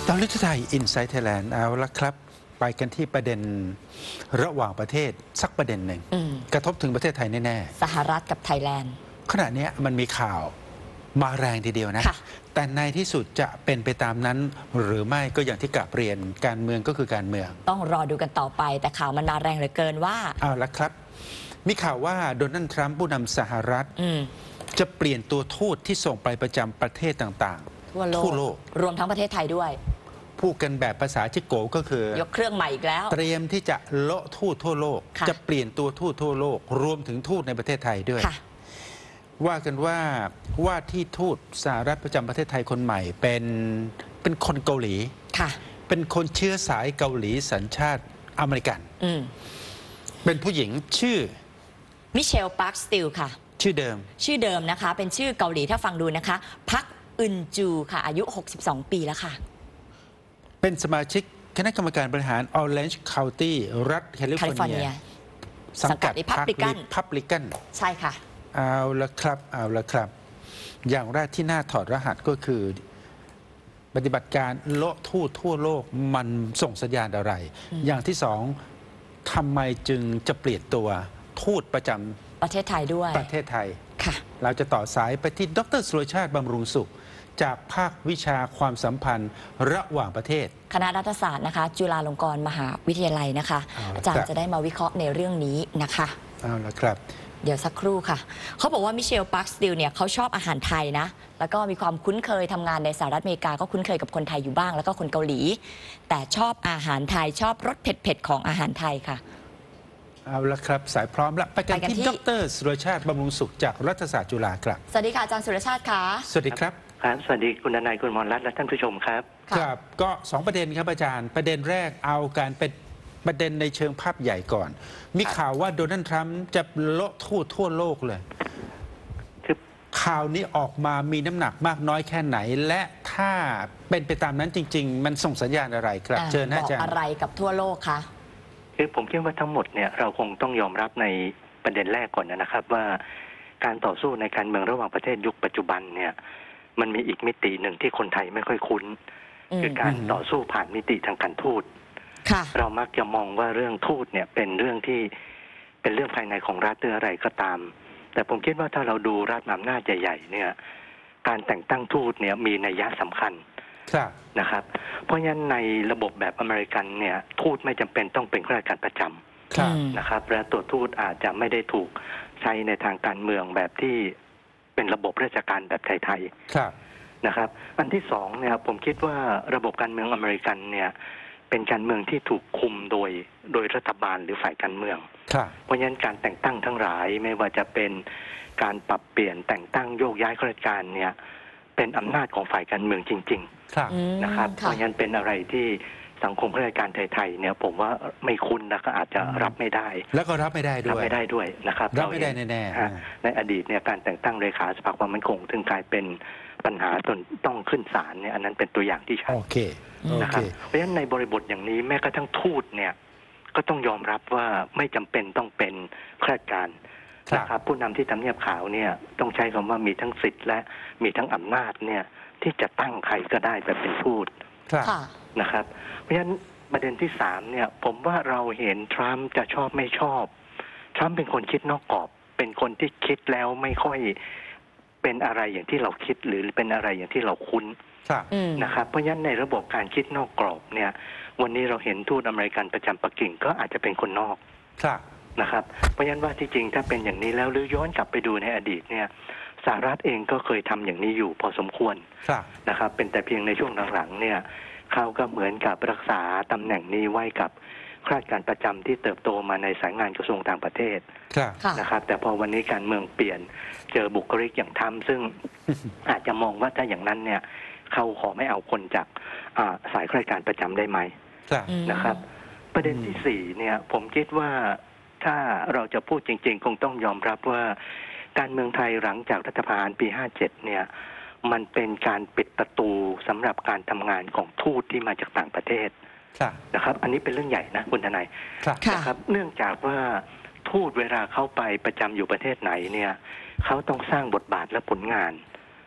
ตอนฤดูไทยอินไซต์ไทยแลนด์เอาละครับไปกันที่ประเด็นระหว่างประเทศสักประเด็นหนึ่งกระทบถึงประเทศไทยแน่ๆสหรัฐกับไทยแลนด์ขณะนี้มันมีข่าวมาแรงทีเดียวนะแต่ในที่สุดจะเป็นไปตามนั้นหรือไม่ก็อย่างที่กลับเรียนการเมืองก็คือการเมืองต้องรอดูกันต่อไปแต่ข่าวมันมาแรงเหลือเกินว่าเอาละครับมีข่าวว่าโดนัลด์ทรัมป์ผู้นำสหรัฐจะเปลี่ยนตัวทูตที่ส่งไปประจำประเทศต่างๆทั่วโลกรวมทั้งประเทศไทยด้วยพูดกันแบบภาษาชิโกก็คือยกเครื่องใหม่อีกแล้วเตรียมที่จะโละทูตทั่วโลกจะเปลี่ยนตัวทูตทั่วโลกรวมถึงทูตในประเทศไทยด้วยว่ากันว่าที่ทูตสหรัฐประจำประเทศไทยคนใหม่เป็นคนเกาหลีเป็นคนเชื้อสายเกาหลีสัญชาติอเมริกันเป็นผู้หญิงชื่อมิเชล ปาร์คสติลค่ะชื่อเดิมนะคะเป็นชื่อเกาหลีถ้าฟังดูนะคะพักอึนจูค่ะอายุ62ปีแล้วค่ะเป็นสมาชิกคณะกรรมการบริหาร Orange County รัฐแคลิฟอร์เนียสังกัดพรรคRepublican ใช่ค่ะเอาละครับอย่างแรกที่น่าถอดรหัสก็คือปฏิบัติการโละทูตทั่วโลกมันส่งสัญญาณอะไรอย่างที่สองทำไมจึงจะเปลี่ยนตัวทูตประจำประเทศไทยด้วยประเทศไทยค่ะเราจะต่อสายไปที่ดร.สุรชาติบำรุงสุขจากภาควิชาความสัมพันธ์ระหว่างประเทศคณะรัฐศาสตร์นะคะจุฬาลงกรณ์มหาวิทยาลัยนะคะอาจารย์จะได้มาวิเคราะห์ในเรื่องนี้นะคะเอาละครับเดี๋ยวสักครู่ค่ะเขาบอกว่ามิเชล ปาร์คสติลเนี่ยเขาชอบอาหารไทยนะแล้วก็มีความคุ้นเคยทำงานในสหรัฐอเมริกาก็คุ้นเคยกับคนไทยอยู่บ้างแล้วก็คนเกาหลีแต่ชอบอาหารไทยชอบรสเผ็ดๆของอาหารไทยค่ะเอาละครับสายพร้อมแล้วไปกันที่ดร.สุรชาติบำรุงสุขจากรัฐศาสตร์จุฬาครับสวัสดีค่ะอาจารย์สุรชาติค่ะสวัสดีครับครับสวัสดีคุณนายคุณมรรัตน์และท่านผู้ชมครับครับก็2ประเด็นครับอาจารย์ประเด็นแรกเอาการเป็นประเด็นในเชิงภาพใหญ่ก่อนมีข่าวว่าโดนัลด์ทรัมป์จะโละทูตทั่วโลกเลยข่าวนี้ออกมามีน้ำหนักมากน้อยแค่ไหนและถ้าเป็นไปตามนั้นจริงๆมันส่งสัญญาณอะไรครับเชิญอาจารย์บอกอะไรกับทั่วโลกคะคือผมคิดว่าทั้งหมดเนี่ยเราคงต้องยอมรับในประเด็นแรกก่อนนะครับว่าการต่อสู้ในการเมืองระหว่างประเทศยุคปัจจุบันเนี่ยมันมีอีกมิติหนึ่งที่คนไทยไม่ค่อยคุ้นคือการต่อสู้ผ่านมิติทางการทูตเรามักจะมองว่าเรื่องทูตเนี่ยเป็นเรื่องที่เป็นเรื่องภายในของรัฐหรืออะไรก็ตามแต่ผมคิดว่าถ้าเราดูรัฐอำนาจใหญ่ๆเนี่ยการแต่งตั้งทูตเนี่ยมีนัยยะสำคัญนะครับเพราะฉะนั้นในระบบแบบอเมริกันเนี่ยทูตไม่จำเป็นต้องเป็นข้าราชการประจำนะครับและตัวทูตอาจจะไม่ได้ถูกใช้ในทางการเมืองแบบที่เป็นระบบราชการแบบไทยๆนะครับอันที่สองเนี่ยผมคิดว่าระบบการเมืองอเมริกันเนี่ยเป็นการเมืองที่ถูกคุมโดยรัฐบาลหรือฝ่ายการเมืองเพราะฉะนั้นการแต่งตั้งทั้งหลายไม่ว่าจะเป็นการปรับเปลี่ยนแต่งตั้งโยกย้ายข้าราชการเนี่ยเป็นอำนาจของฝ่ายการเมืองจริงๆนะครับเพราะฉะนั้นเป็นอะไรที่สังคมข้าราชการไทยๆเนี่ยผมว่าไม่คุ้นและก็อาจจะรับไม่ได้แล้วก็รับไม่ได้ด้วยนะครับรับไม่ได้แน่ๆในอดีตเนี่ยการแต่งตั้งเลขาสภาความมั่นคงถึงกลายเป็นปัญหาจนต้องขึ้นศาลเนี่ยอันนั้นเป็นตัวอย่างที่ชัดนะครับเพราะฉะนั้นในบริบทอย่างนี้แม้กระทั่งทูตเนี่ยก็ต้องยอมรับว่าไม่จำเป็นต้องเป็นข้าราชการนะครับผู้นำที่ทำเนียบขาวเนี่ยต้องใช้คำว่ามีทั้งสิทธิ์และมีทั้งอำนาจเนี่ยที่จะตั้งใครก็ได้แบบเป็นทูตนะครับเพราะฉะนั้นประเด็นที่3เนี่ยผมว่าเราเห็นทรัมป์จะชอบไม่ชอบทรัมป์เป็นคนคิดนอกกรอบเป็นคนที่คิดแล้วไม่ค่อยเป็นอะไรอย่างที่เราคิดหรือเป็นอะไรอย่างที่เราคุ้นนะครับเพราะฉะนั้นในระบบการคิดนอกกรอบเนี่ยวันนี้เราเห็นทูตอเมริกันประจำปักกิ่งก็อาจจะเป็นคนนอกนะครับเพราะฉะนั้นว่าที่จริงถ้าเป็นอย่างนี้แล้วหรือย้อนกลับไปดูในอดีตเนี่ยสหรัฐเองก็เคยทำอย่างนี้อยู่พอสมควรนะครับเป็นแต่เพียงในช่วงหลังๆเนี่ยเขาก็เหมือนกับรักษาตำแหน่งนี้ไว้กับข้าราชการประจำที่เติบโตมาในสายงานกระทรวงต่างประเทศนะครับแต่พอวันนี้การเมืองเปลี่ยนเจอบุคลิกอย่างทรัมป์ซึ่ง อาจจะมองว่าถ้าอย่างนั้นเนี่ยเขาขอไม่เอาคนจากสายข้าราชการประจำได้ไหมนะครับประเด็นที่4เนี่ยผมคิดว่าถ้าเราจะพูดจริงๆคงต้องยอมรับว่าการเมืองไทยหลังจากรัฐประหารปี57เนี่ยมันเป็นการปิดประตูสำหรับการทำงานของทูตที่มาจากต่างประเทศนะครับอันนี้เป็นเรื่องใหญ่นะคุณทนายนะครับเนื่องจากว่าทูตเวลาเข้าไปประจำอยู่ประเทศไหนเนี่ยเขาต้องสร้างบทบาทและผลงาน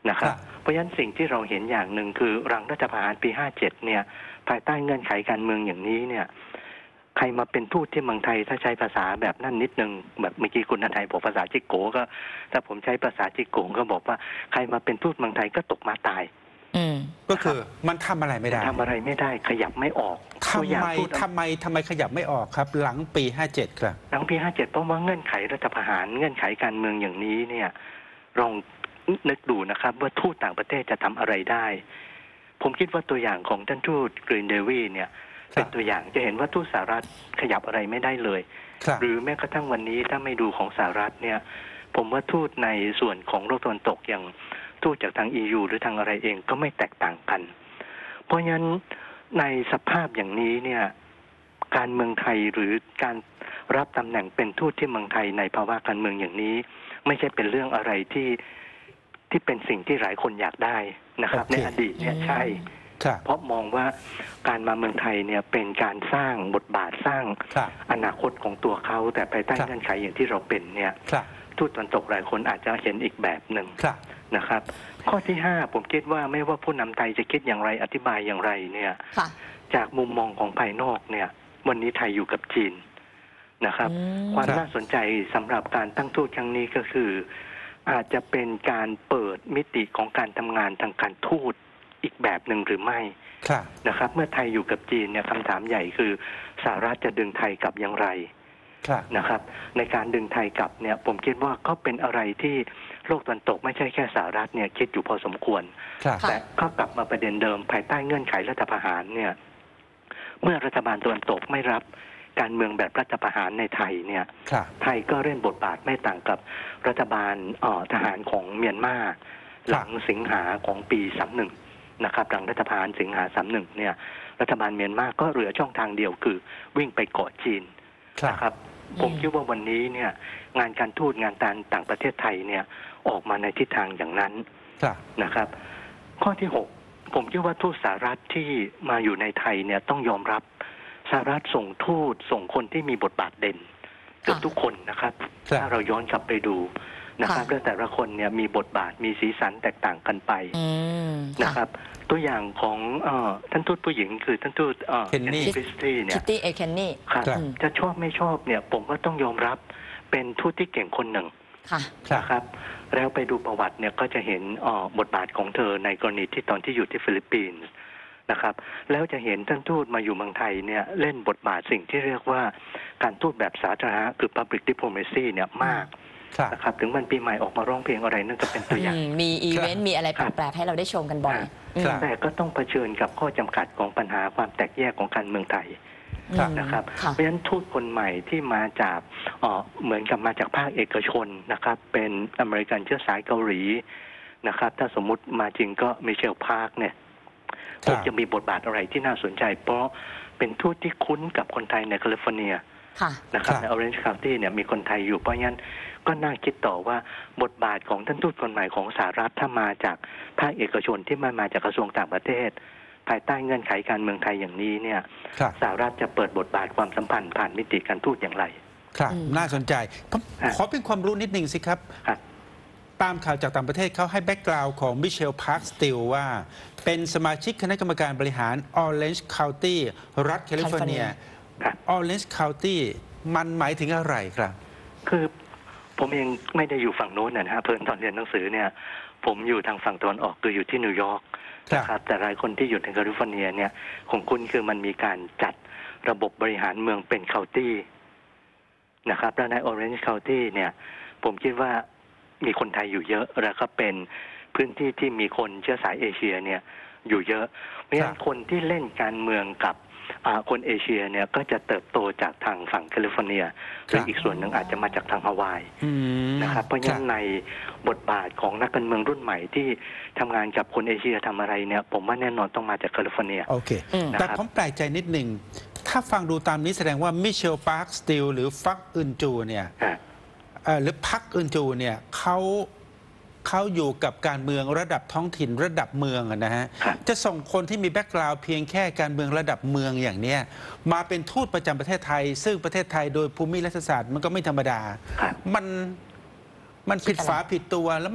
นะครับเพราะฉะนั้นสิ่งที่เราเห็นอย่างหนึ่งคือหลังรัฐประหารปี 57 เนี่ยภายใต้เงื่อนไขการเมืองอย่างนี้เนี่ยใครมาเป็นทูตที่เมืองไทยถ้าใช้ภาษาแบบนั่นนิดนึงแบบเมื่อกี้คุณณัฐบอกภาษาจิกโกก็ถ้าผมใช้ภาษาจิกโกก็บอกว่าใครมาเป็นทูตเมืองไทยก็ตกมาตายก็คือมันทำอะไรไม่ได้ทำอะไรไม่ได้ขยับไม่ออกทำไมขยับไม่ออกครับหลังปี 57 ครับหลังปี 57 เพราะว่าเงื่อนไขรัฐประหารเงื่อนไขการเมืองอย่างนี้เนี่ยลองนึกดูนะครับว่าทูตต่างประเทศจะทำอะไรได้ผมคิดว่าตัวอย่างของท่านทูตกรีนเดวีเนี่ยเป็นตัวอย่างจะเห็นว่าทูตสหรัฐขยับอะไรไม่ได้เลยหรือแม้กระทั่งวันนี้ถ้าไม่ดูของสหรัฐเนี่ยผมว่าทูตในส่วนของโลกตะวันตกอย่างทูตจากทาง EU หรือทางอะไรเองก็ไม่แตกต่างกันเพราะฉะนั้นในสภาพอย่างนี้เนี่ยการเมืองไทยหรือการรับตำแหน่งเป็นทูตที่เมืองไทยในภาวะการเมืองอย่างนี้ไม่ใช่เป็นเรื่องอะไรที่เป็นสิ่งที่หลายคนอยากได้นะครับในอดีตเนี่ยใช่เพราะมองว่าการมาเมืองไทยเนี่ยเป็นการสร้างบทบาทสร้างอนาคตของตัวเขาแต่ภายใต้เงื่อนไขอย่างที่เราเป็นเนี่ยทูตตะวันตกหลายคนอาจจะเห็นอีกแบบหนึ่งนะครับข้อที่ 5ผมคิดว่าไม่ว่าผู้นำไทยจะคิดอย่างไรอธิบายอย่างไรเนี่ยจากมุมมองของภายนอกเนี่ยวันนี้ไทยอยู่กับจีนนะครับความน่าสนใจสำหรับการตั้งทูตครั้งนี้ก็คืออาจจะเป็นการเปิดมิติของการทำงานทางการทูตอีกแบบหนึ่งหรือไม่นะครับเมื่อไทยอยู่กับจีนเนี่ยคำถามใหญ่คือสหรัฐจะดึงไทยกลับอย่างไรนะครับในการดึงไทยกลับเนี่ยผมคิดว่าก็เป็นอะไรที่โลกตะวันตกไม่ใช่แค่สหรัฐเนี่ยคิดอยู่พอสมควรแต่ก็กลับมาประเด็นเดิมภายใต้เงื่อนไขรัฐประหารเนี่ยเมื่อรัฐบาลตะวันตกไม่รับการเมืองแบบรัฐประหารในไทยเนี่ยไทยก็เล่นบทบาทไม่ต่างกับรัฐบาลทหารของเมียนมาหลังสิงหาของปี 31นะครับหลังรัฐประหารสิงหา 31เนี่ยรัฐบาลเมียนมาก็เหลือช่องทางเดียวคือวิ่งไปเกาะจีนนะครับผมคิดว่าวันนี้เนี่ยงานการทูตงานต่างประเทศไทยเนี่ยออกมาในทิศทางอย่างนั้นนะครับข้อที่ 6ผมคิดว่าทูตสหรัฐที่มาอยู่ในไทยเนี่ยต้องยอมรับสหรัฐส่งทูตส่งคนที่มีบทบาทเด่นเกือบทุกคนนะครับถ้าเราย้อนกลับไปดูนะครับแล้วแต่ละคนเนี่ยมีบทบาทมีสีสันแตกต่างกันไปนะครับตัวอย่างของท่านทูตผู้หญิงคือท่านทูตเคนนี่คริสตี้เนี่ยคิตตี้เคนนี่ครับจะชอบไม่ชอบเนี่ยผมก็ต้องยอมรับเป็นทูตที่เก่งคนหนึ่งนะครับแล้วไปดูประวัติเนี่ยก็จะเห็นบทบาทของเธอในกรณีที่ตอนที่อยู่ที่ฟิลิปปินส์นะครับแล้วจะเห็นท่านทูตมาอยู่เมืองไทยเนี่ยเล่นบทบาทสิ่งที่เรียกว่าการทูตแบบสาธารณะคือ Public Diplomacy เนี่ยมากนะครับถึงวันปีใหม่ออกมาร้องเพลงอะไรนั่นก็เป็นตัวอย่างมีอีเวนต์มีอะไรแปลกๆให้เราได้ชมกันบ่อยแต่ก็ต้องเผชิญกับข้อจำกัดของปัญหาความแตกแยกของการเมืองไทยนะครับเพราะฉะนั้นทูตคนใหม่ที่มาจากเหมือนกับมาจากภาคเอกชนนะครับเป็นอเมริกันเชื้อสายเกาหลีนะครับถ้าสมมุติมาจริงก็มิเชลพาร์คเนี่ยคงจะมีบทบาทอะไรที่น่าสนใจเพราะเป็นทูตที่คุ้นกับคนไทยในแคลิฟอร์เนียนะครับใน Orange County เนี่ยมีคนไทยอยู่เพราะงั้นก็น่าคิดต่อว่าบทบาทของท่านทูตคนใหม่ของสหรัฐถ้ามาจากภาคเอกชนที่ไม่มาจากกระทรวงต่างประเทศภายใต้เงื่อนไขการเมืองไทยอย่างนี้เนี่ยสหรัฐจะเปิดบทบาทความสัมพันธ์ผ่านมิติการทูตอย่างไรครับน่าสนใจขอเป็นความรู้นิดหนึ่งสิครับตามข่าวจากต่างประเทศเขาให้แบ็กกราวด์ของมิเชลพาร์คสติลว่าเป็นสมาชิกคณะกรรมการบริหาร Orange County รัฐแคลิฟอร์เนีย Orange County มันหมายถึงอะไรครับคือผมเองไม่ได้อยู่ฝั่งโน้นนะฮะเพิ่งตอนเรียนหนังสือเนี่ยผมอยู่ทางฝั่งตะวันออกคืออยู่ที่นิวยอร์กนะครับแต่หลายคนที่อยู่ในแคลิฟอร์เนียเนี่ยของคุณคือมันมีการจัดระบบบริหารเมืองเป็นเคานตี้นะครับแล้วใน Orange County เนี่ยผมคิดว่ามีคนไทยอยู่เยอะแล้วก็เป็นพื้นที่ที่มีคนเชื้อสายเอเชียเนี่ยอยู่เยอะเพราะฉะนั้นคนที่เล่นการเมืองกับคนเอเชียเนี่ยก็จะเติบโตจากทางฝั่งแคลิฟอร์เนียหรืออีกส่วนหนึ่งอาจจะมาจากทางฮาวายนะครับเพราะฉะนั้นในบทบาทของนักการเมืองรุ่นใหม่ที่ทำงานกับคนเอเชียทำอะไรเนี่ยผมว่าแน่นอนต้องมาจากแคลิฟอร์เนียโอเคแต่ผมแปลกใจนิดหนึ่งถ้าฟังดูตามนี้แสดงว่ามิเชลพาร์คสติลหรือฟักอึนจูเนี่ยหรือพักอึนจูเนี่ยเขาอยู่กับการเมืองระดับท้องถิ่นระดับเมืองนะฮะจะส่งคนที่มีแบ็กกราวด์เพียงแค่การเมืองระดับเมืองอย่างเนี้ยมาเป็นทูตประจำประเทศไทยซึ่งประเทศไทยโดยภูมิรัฐศาสตร์มันก็ไม่ธรรมดามันผิดฝาผิดตัวแล้ว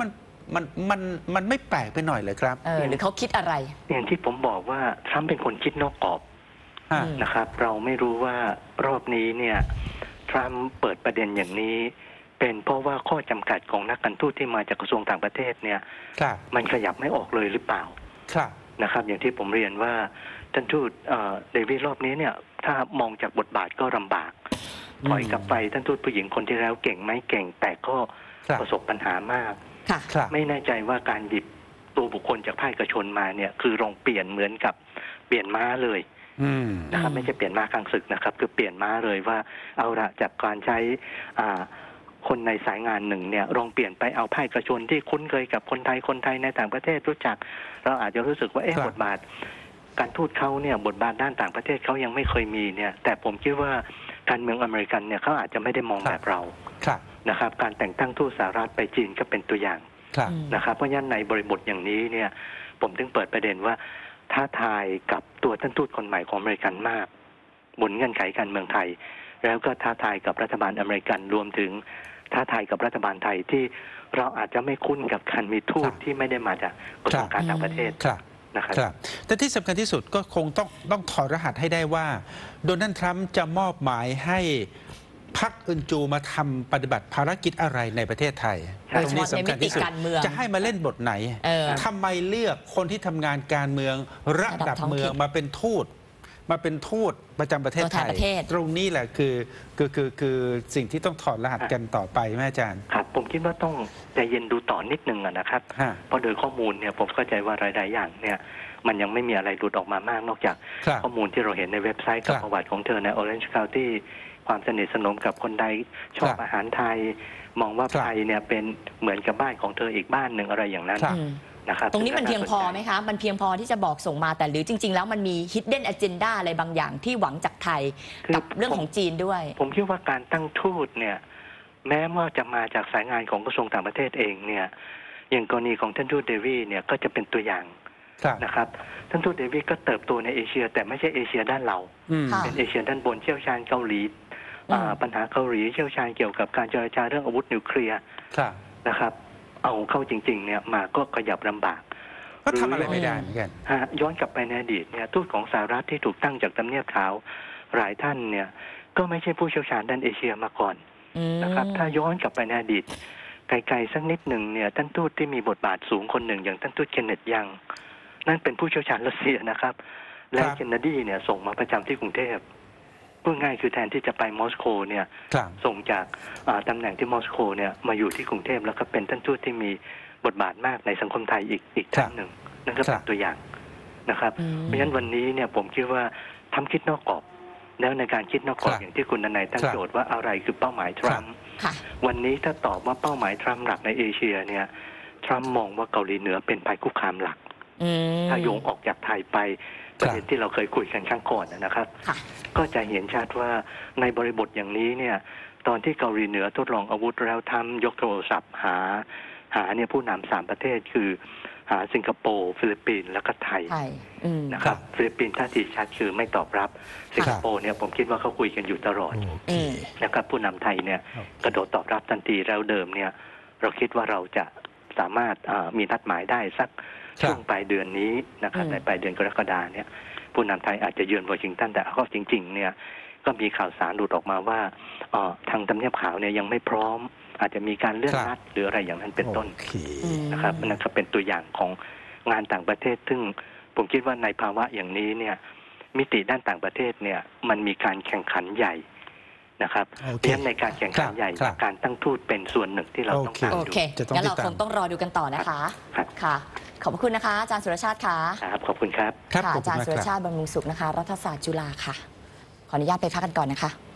มันไม่แปลกไปหน่อยเลยครับหรือเขาคิดอะไรอย่างที่ผมบอกว่าทรัมป์เป็นคนคิดนอกกรอบนะครับเราไม่รู้ว่ารอบนี้เนี่ยทรัมป์เปิดประเด็นอย่างนี้เป็นเพราะว่าข้อจำกัดของนักการทูตที่มาจากกระทรวงต่างประเทศเนี่ยมันขยับไม่ออกเลยหรือเปล่านะครับอย่างที่ผมเรียนว่าท่านทูตเดวิดรอบนี้เนี่ยถ้ามองจากบทบาทก็ลำบากถอยกลับไปท่านทูตผู้หญิงคนที่แล้วเก่งไหมเก่งแต่ก็ประสบปัญหามากไม่แน่ใจว่าการหยิบตัวบุคคลจากภาคเอกชนมาเนี่ยคือลองเปลี่ยนเหมือนกับเปลี่ยนม้าเลยนะครับไม่ใช่เปลี่ยนม้ากลางศึกนะครับคือเปลี่ยนม้าเลยว่าเอาละจากการใช้คนในสายงานหนึ่งเนี่ยลองเปลี่ยนไปเอาภาคเอกชนที่คุ้นเคยกับคนไทยในต่างประเทศรู้จักเราอาจจะรู้สึกว่าบทบาทการทูตเขาเนี่ยบทบาทด้านต่างประเทศเขายังไม่เคยมีเนี่ยแต่ผมคิดว่าการเมืองอเมริกันเนี่ยเขาอาจจะไม่ได้มองแบบเรานะครับการแต่งตั้งทูตสหรัฐไปจีนก็เป็นตัวอย่างนะครับเพราะฉะนั้นในบริบทอย่างนี้เนี่ยผมถึงเปิดประเด็นว่าท้าทายกับตัวท่านทูตคนใหม่ของอเมริกันมากบนเงื่อนไขการเมืองไทยแล้วก็ท้าทายกับรัฐบาลอเมริกันรวมถึงท้าทายกับรัฐบาลไทยที่เราอาจจะไม่คุ้นกับการมีทูตที่ไม่ได้มาจากกระทรวงการต่างประเทศนะครับแต่ที่สำคัญที่สุดก็คงต้องถอดรหัสให้ได้ว่าโดนัลด์ทรัมป์จะมอบหมายให้พรรคอึนจูมาทำปฏิบัติภารกิจอะไรในประเทศไทยตรงนี้สำคัญที่สุดจะให้มาเล่นบทไหนทำไมเลือกคนที่ทำงานการเมืองระดับเมืองมาเป็นทูตประจำประเทศไทยตรงนี้แหละคือสิ่งที่ต้องถอดรหัสกันต่อไปแม่อาจารย์ครับผมคิดว่าต้องใจเย็นดูต่อนิดนึงนะครับเพราะโดยข้อมูลเนี่ยผมเข้าใจว่ารายๆอย่างเนี่ยมันยังไม่มีอะไรหลุดออกมามากนอกจากข้อมูลที่เราเห็นในเว็บไซต์กับประวัติของเธอใน Orange County ความสนิทสนมกับคนไทยชอบอาหารไทยมองว่าไทยเนี่ยเป็นเหมือนกับบ้านของเธออีกบ้านหนึ่งอะไรอย่างนั้นตรงนี้มันเพียงพอไหมคะมันเพียงพอที่จะบอกส่งมาแต่หรือจริงๆแล้วมันมี hidden agenda อะไรบางอย่างที่หวังจากไทยกับเรื่องของจีนด้วยผมคิดว่าการตั้งทูตเนี่ยแม้ว่าจะมาจากสายงานของกระทรวงต่างประเทศเองเนี่ยอย่างกรณีของท่านทูตเดวีเนี่ยก็จะเป็นตัวอย่างนะครับท่านทูตเดวีก็เติบโตในเอเชียแต่ไม่ใช่เอเชียด้านเราเป็นเอเชียด้านบนเชี่ยวชาญเกาหลีปัญหาเกาหลีเชี่ยวชาญเกี่ยวกับการเจรจาเรื่องอาวุธนิวเคลียร์นะครับเอาเข้าจริงๆเนี่ยมาก็ขยับลำบากก็ทำอะไรไม่ได้เหมือนกันย้อนกลับไปในอดีตเนี่ยทูตของสหรัฐที่ถูกตั้งจากทำเนียบขาวหลายท่านเนี่ยก็ไม่ใช่ผู้เชี่ยวชาญด้านเอเชียมาก่อนนะครับถ้าย้อนกลับไปในอดีตไกลๆสักนิดหนึ่งเนี่ยท่านทูตที่มีบทบาทสูงคนหนึ่งอย่างท่านทูตเคนเนตยังนั่นเป็นผู้เชี่ยวชาญรัสเซียนะครับและเคนเนดีเนี่ยส่งมาประจำที่กรุงเทพพูดง่ายคือแทนที่จะไปมอสโกเนี่ยส่งจากตำแหน่งที่มอสโกเนี่ยมาอยู่ที่กรุงเทพแล้วก็เป็นท่านทูตที่มีบทบาทมากในสังคมไทยอีกท่านหนึ่งนั่นก็เป็นตัวอย่างนะครับเพราะฉะนั้นวันนี้เนี่ยผมคิดว่าทำคิดนอกกรอบแล้วในการคิดนอกกรอบอย่างที่คุณดนัยตั้งโจทย์ว่าอะไรคือเป้าหมายทรัมป์วันนี้ถ้าตอบว่าเป้าหมายทรัมป์หลักในเอเชียเนี่ยทรัมป์มองว่าเกาหลีเหนือเป็นภัยคุกคามหลักถ้าโยงออกจากไทยไปประเด็นที่เราเคยคุยกันครั้งก่อนนะครับก็จะเห็นชัดว่าในบริบทอย่างนี้เนี่ยตอนที่เกาหลีเหนือทดลองอาวุธแล้วทำยกโทรศัพท์หาเนี่ยผู้นำ3ประเทศคือหาสิงคโปร์ฟิลิปปินส์แล้วก็ไทยนะครับฟิลิปปินส์ท่าทีชัดคือไม่ตอบรับสิงคโปร์เนี่ยผมคิดว่าเขาคุยกันอยู่ตลอดนะครับผู้นำไทยเนี่ยกระโดดตอบรับทันทีแล้วเดิมเนี่ยเราคิดว่าเราจะสามารถมีนัดหมายได้สักช่วงปลายเดือนนี้นะครับในปลายเดือนกรกฎาคมเนี่ยผู้นำไทยอาจจะเยือนวอชิงตันแต่ก็จริงๆเนี่ยก็มีข่าวสารหลุดออกมาว่าทางทำเนียบขาวเนี่ยยังไม่พร้อมอาจจะมีการเลื่อนนัดหรืออะไรอย่างนั้นเป็นต้นนะครับนั่นก็เป็นตัวอย่างของงานต่างประเทศซึ่งผมคิดว่าในภาวะอย่างนี้เนี่ยมิติด้านต่างประเทศเนี่ยมันมีการแข่งขันใหญ่นะครับเพราะฉะนั้นในการแข่งขันใหญ่การตั้งทูตเป็นส่วนหนึ่งที่เราต้องการดูงั้นเราคงต้องรอดูกันต่อนะคะค่ะขอบคุณนะคะอาจารย์สุรชาติค่ะครับขอบคุณครับค่ะอาจารย์สุรชาติบำรุงสุขนะคะรัฐศาสตร์จุฬาค่ะขออนุญาตไปพักกันก่อนนะคะ